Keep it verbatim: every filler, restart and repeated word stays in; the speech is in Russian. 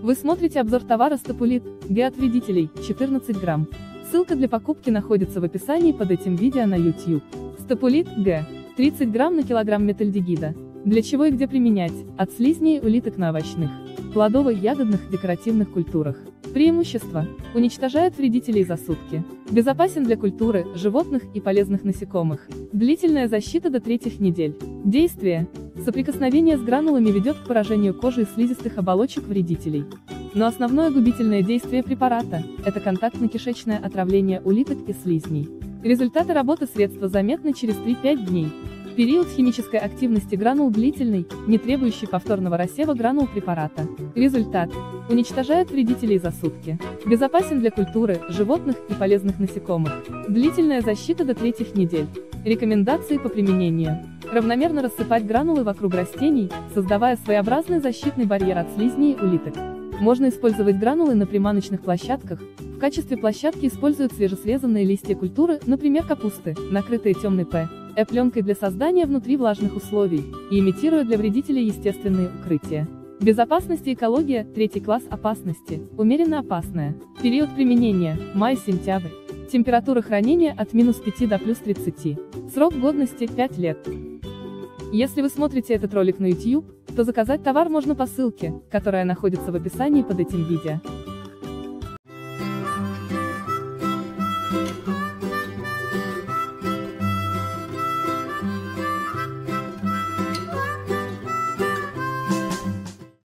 Вы смотрите обзор товара Степолит Г от вредителей, четырнадцать грамм. Ссылка для покупки находится в описании под этим видео на YouTube. Степолит Г. тридцать грамм на килограмм метальдегида. Для чего и где применять? От слизней улиток на овощных, плодовых, ягодных, декоративных культурах. Преимущества. Уничтожает вредителей за сутки. Безопасен для культуры, животных и полезных насекомых. Длительная защита до третьих недель. Действие. Соприкосновение с гранулами ведет к поражению кожи и слизистых оболочек вредителей. Но основное губительное действие препарата – это контактно-кишечное отравление улиток и слизней. Результаты работы средства заметны через три-пять дней. Период химической активности гранул длительный, не требующий повторного рассева гранул препарата. Результат. Уничтожает вредителей за сутки. Безопасен для культуры, животных и полезных насекомых. Длительная защита до третьих недель. Рекомендации по применению. Равномерно рассыпать гранулы вокруг растений, создавая своеобразный защитный барьер от слизней и улиток. Можно использовать гранулы на приманочных площадках. В качестве площадки используют свежесрезанные листья культуры, например капусты, накрытые темной пэ э пленкой для создания внутри влажных условий, и имитируя для вредителей естественные укрытия. Безопасность и экология, третий класс опасности, умеренно опасная. Период применения, май-сентябрь. Температура хранения от минус пяти до плюс тридцати. Срок годности пять лет. Если вы смотрите этот ролик на YouTube, то заказать товар можно по ссылке, которая находится в описании под этим видео.